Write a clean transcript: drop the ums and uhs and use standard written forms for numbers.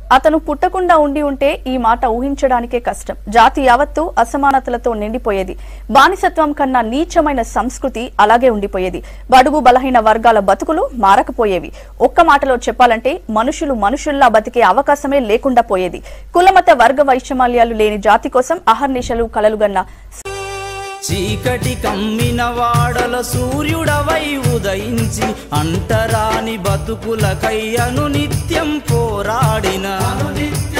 అతను పుట్టకుండా ఉంటే ఈ మాట ఊహించడానికే కష్టం. జాతి యావత్తు అసమానతలతో నిండిపోయేది. బానిసత్వం కన్నా నీచమైన సంస్కృతి అలాగే ఉండిపోయేది. బడుగు బలహీన వర్గాల బతుకులు మారకపోయేవి. ఒక్క మాటలో చెప్పాలంటే మనుషుల్లా బతికే అవకాశమే లేకుండా పోయేది. కులమత వర్గ వైషమ్యాలు లేని జాతి కోసం అహర్నిశలు కలలుగన్న చీకటి కమ్మిన వాడల సూర్యుడవై ఉదయించి అంటరాని బతుకులకై అనునిత్యం పోరాడిన